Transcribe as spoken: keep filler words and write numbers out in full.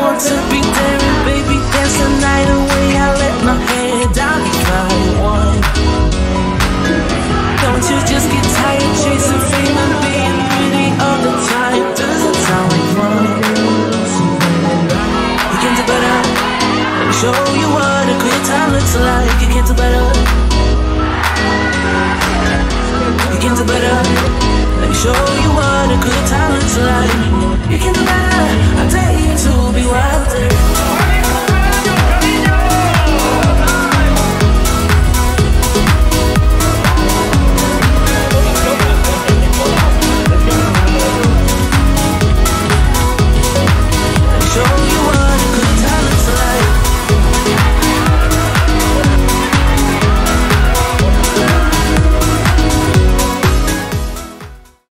want to be daring, baby, dance the night away. I let my head down, try one. Don't you just get tired?